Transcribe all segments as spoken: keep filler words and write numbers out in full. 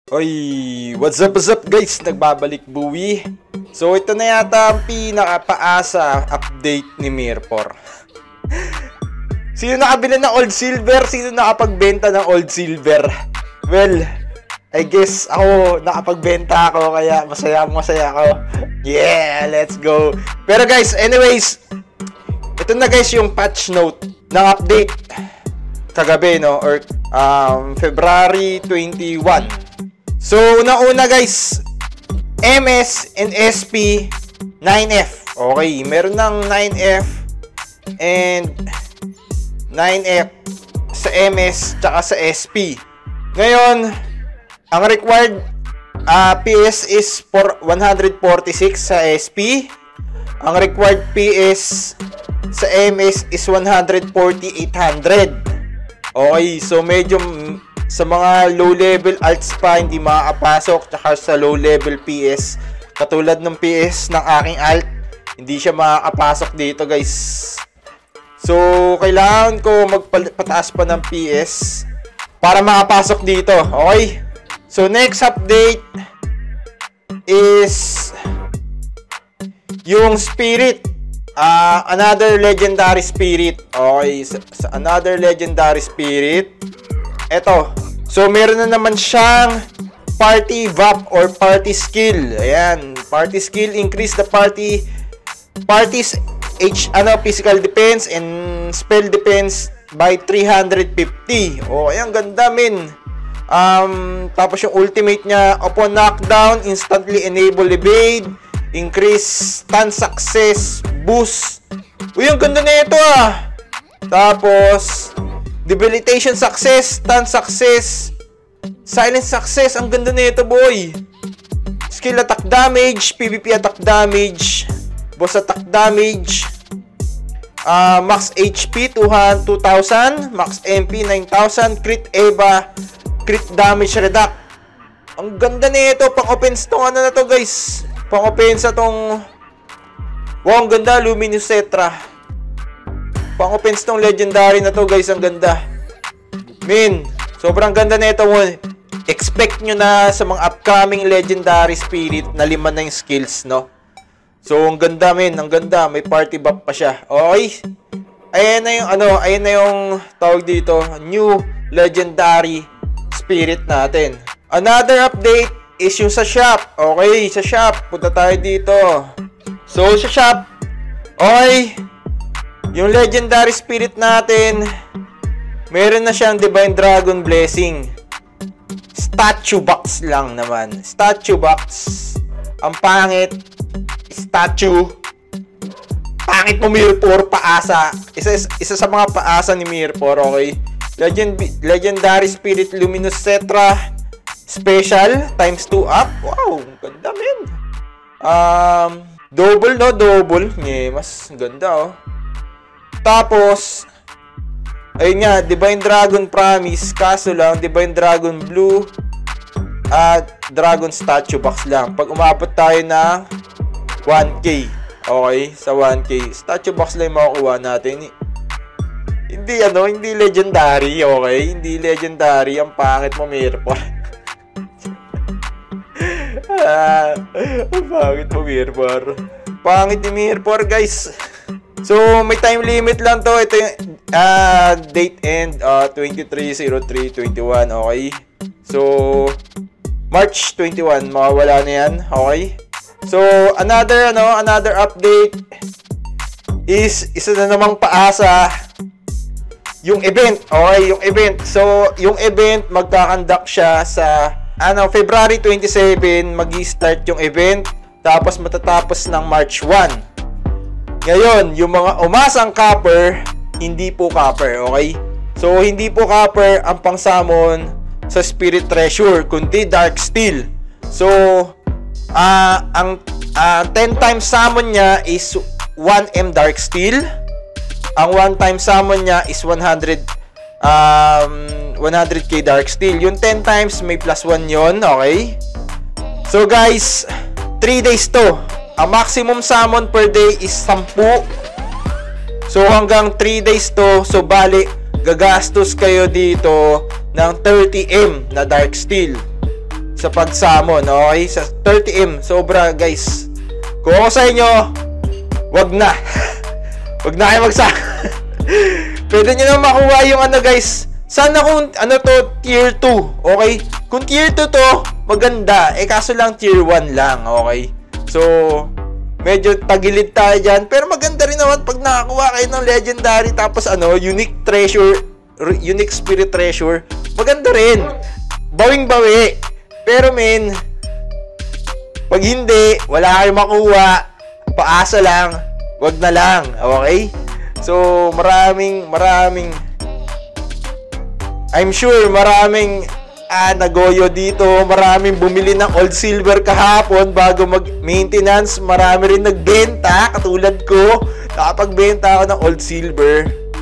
Oy, what's up, what's up guys? Nagbabalik buwi. So ito na yata ang pinakapaasa update ni Mirpor. Sino nakabili ng old silver? Sino nakapagbenta ng old silver? Well, I guess ako nakapagbenta ako kaya masaya masaya ako. Yeah, let's go. Pero guys, anyways, ito na guys yung patch note ng update kagabi, no? Or um, February twenty-first. So, una-una guys, M S and S P nine F. Okay, meron ng nine F and nine F sa M S tsaka sa S P. Ngayon, ang required uh, P S is for one forty-six sa S P. Ang required P S sa M S is one forty, eight hundred. Okay, so medyo sa mga low-level alts pa hindi makakapasok, tsaka sa low-level P S katulad ng P S ng aking alt, hindi siya makakapasok dito guys. So, kailangan ko magpataas pa ng P S para makapasok dito. Okay? So, next update is yung spirit. Uh, another legendary spirit. Okay, sa, sa another legendary spirit. Eto. So, meron na naman siyang party V A P or party skill. Ayan. Party skill. Increase the party party's H, ano, physical defense and spell defense by three hundred fifty. Oh, ayan. Ganda, min. Um, tapos yung ultimate niya, upon knockdown, instantly enable evade. Increase stun success. Boost. Uy, ang ganda na ito ah. Tapos debilitation success, stun success, silence success. Ang ganda nito, boy. Skill attack damage, P V P attack damage, boss attack damage, uh, max H P two thousand, max M P nine thousand, crit Eva, crit damage reduct. Ang ganda nito. Pang-offense tong ano na to, guys. Pang-offense tong, wow, ang ganda. Luminous Cetra. Pang-offense tong legendary na to, guys. Ang ganda. Min, sobrang ganda na ito. Expect nyo na sa mga upcoming legendary spirit na lima na yung skills, no? So, ang ganda, min. Ang ganda. May party buff pa siya. Okay. Ayan na yung, ano, ayan na yung tawag dito. New legendary spirit natin. Another update is yung sa shop. Okay, sa shop. Punta tayo dito. So, sa shop. Okay. Yung legendary spirit natin, meron na siyang Divine Dragon Blessing. Statue box lang naman. Statue box. Ang pangit. Statue. Pangit mo, Mirpor. Paasa. Isa, isa sa mga paasa ni Mirpor. Okay. Legend, legendary spirit Luminous Cetra. Special. Times two up. Wow. Ganda, men. Um, double, no? Double. Yeah, mas ganda, oh. Tapos, ayun nga, Divine Dragon Promise. Kaso lang, Divine Dragon Blue at Dragon Statue Box lang. Pag umabot tayo ng one K. Okay, sa one K. Statue Box lang yung makukuha natin. Hindi, ano, hindi legendary. Okay, hindi legendary. Ang pangit mo, Mirpor. ah, ang pangit mo, Mirpor. Pangit ni Mirpor, guys. So, may time limit lang to. Ito yung uh, date end uh, twenty-three oh three twenty-one. Okay. So, March twenty-first. Mawawala na yan. Okay. So, another, ano, another update is isa na namang paasa yung event. Okay, yung event. So, yung event, magkakandak siya sa, ano, February twenty-seventh. Mag-i-start yung event. Tapos, matatapos ng March first. Ngayon, yung mga umasang copper, hindi po copper, okay? So, hindi po copper ang pang-summon sa Spirit Treasure, kundi Dark Steel. So, uh, ang uh, ten times summon niya is one M Dark Steel. Ang one time summon niya is one hundred, um, one hundred K Dark Steel. Yung ten times, may plus one yon, okay? So, guys, three days to. Ang maximum summon per day is ten. So, hanggang three days to. So, bali, gagastos kayo dito ng thirty M na Dark Steel. sa pag-summon, okay? Sa thirty M, sobra guys. Kung ako sa inyo, wag na. Wag na kayo mag-summon. Pwede nyo na makuha yung ano guys. Sana kung ano to, tier two, okay? Kung tier two to, maganda. Eh kaso lang tier one lang, okay? So, medyo tagilid tayo dyan. Pero maganda rin naman pag nakakuha kayo ng legendary tapos ano, unique treasure, unique spirit treasure. Maganda rin. Bawing-bawi. Pero men, pag hindi, wala kayong makuha, paasa lang, wag na lang, okay? So, maraming, maraming, I'm sure maraming ah, nagoyo dito, maraming bumili ng old silver kahapon bago mag-maintenance, marami rin nagbenta, katulad ko, nakapagbenta ako ng old silver.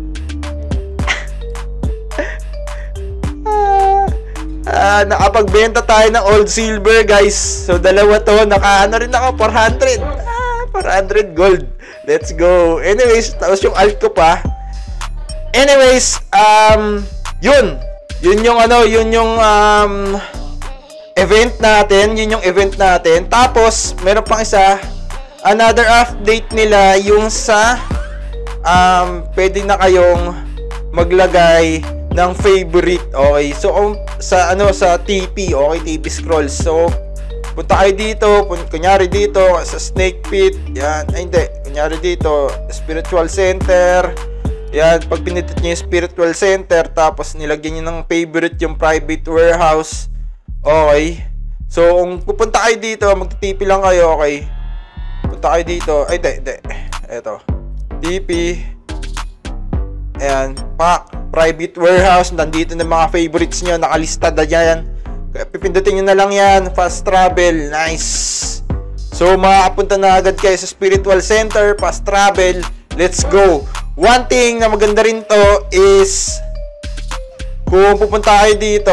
Uh, nakapagbenta tayo ng old silver guys. So dalawa to, naka ano rin ako four hundred. Ah, four hundred gold. Let's go. Anyways, tapos yung alt ko pa. Anyways, um yun. Yun yung ano, yun yung um event natin, yun yung event natin. Tapos meron pang isa, another update nila yung sa um pwede na kayong maglagay ng favorite, okay? So, um, sa ano, sa T P, okay, T P scrolls. So, punta kayo dito, pun kunyari dito, sa Snake Pit, yan, ay hindi, kunyari dito, Spiritual Center, yan, pag pinitit nyo yung Spiritual Center, tapos nilagyan nyo ng favorite yung Private Warehouse, okay? So, kung pupunta kayo dito, mag-T P lang kayo, okay? Punta kayo dito, ay, hindi, hindi, eto, T P, ayan, pak, Private Warehouse, nandito na mga favorites nyo, nakalista na yan. Pipindutin nyo na lang yan, fast travel, nice. So, makapunta na agad kayo sa Spiritual Center, fast travel, let's go. One thing na maganda rin to is, kung pupunta kayo dito,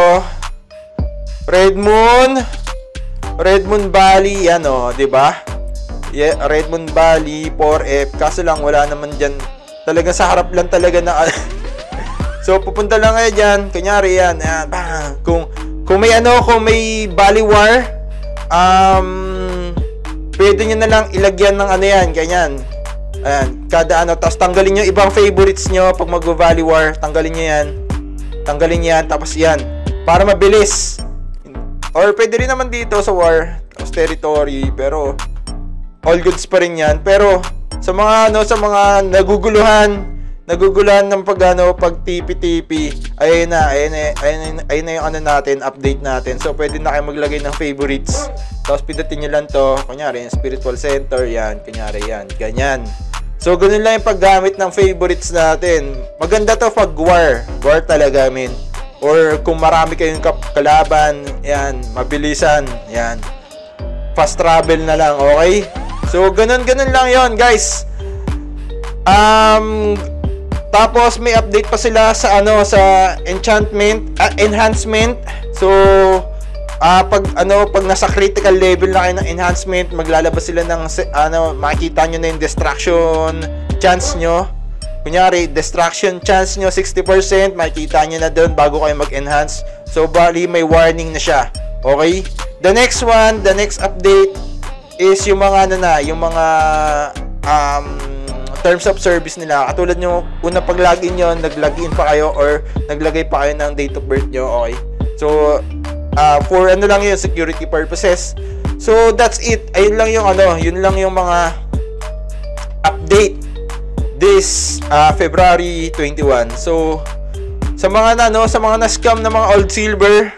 Red Moon, Red Moon Valley, yan o, diba? Yeah, Red Moon Valley, four F, kaso lang, wala naman dyan. Talaga sa harap lang talaga na so pupunta lang kayo dyan, kunyari yan, yan bang. Kung, kung may ano, kung may Valley War, um, pwede nyo na lang ilagyan ng ano yan, ganyan. Ayan, kada ano, tapos tanggalin nyo ibang favorites nyo pag mag-Valley War, tanggalin nyo yan, tanggalin nyo yan, tapos yan, para mabilis. Or pwede rin naman dito sa War, tapos territory, pero all goods pa rin yan. Pero sa mga ano, sa mga naguguluhan, naguguluhan ng pag ano, pag T P-T P, ayun na, ayun na, ayun na, ayun na yung ano natin, update natin. So pwede na kayo maglagay ng favorites. Tapos pindutin nyo lang to, kunyari yung Spiritual Center, yan, kunyari yan, ganyan. So ganun lang yung paggamit ng favorites natin. Maganda to pag war, war talaga, min. Or kung marami kayong kalaban, yan, mabilisan, yan. Fast travel na lang, okay? So ganun-ganun lang yon guys. Um, tapos may update pa sila sa ano, sa enchantment, uh, enhancement. So uh, pag ano, pag nasa critical level na kayo ng enhancement, maglalabas sila ng ano, makikita nyo na yung distraction chance nyo. Kunyari, distraction chance nyo sixty percent, makikita nyo na doon bago kayo mag-enhance. So bali may warning na siya. Okay? The next one, the next update is yung mga ano na, yung mga um, terms of service nila. Katulad nyo, una pag login nyo, nag-login pa kayo or naglagay pa kayo ng date of birth nyo, okay? So, uh, for ano lang yun, security purposes. So, that's it. Ayun lang yung ano, yun lang yung mga update this uh, February twenty-first. So, sa mga na, no, sa mga na-scam na mga old silver,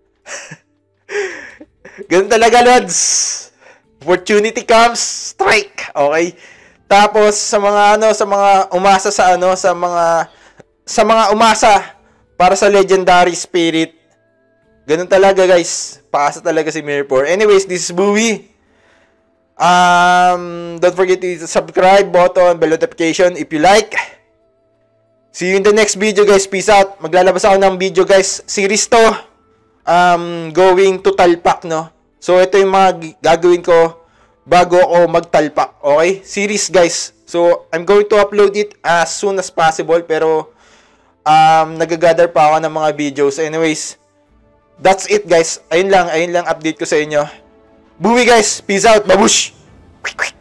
ganun talaga, Lods. Opportunity comes, strike. Okay? Tapos sa mga ano, sa mga umasa sa ano, sa mga sa mga umasa para sa legendary spirit. Ganun talaga, guys. Paasa talaga si Mirror. Anyways, this is Bowie. Um, don't forget to subscribe button, bell notification if you like. See you in the next video, guys. Peace out. Maglalabas ako ng video, guys. Series to. Um, going to Talpak, no? So, ito yung mga gagawin ko bago ako magtalpak. Okay? Series, guys. So, I'm going to upload it as soon as possible. Pero, um, nag-gather pa ako ng mga videos. Anyways, that's it guys. Ayun lang, ayun lang update ko sa inyo. Buwi guys, peace out, babush! Quick, quick.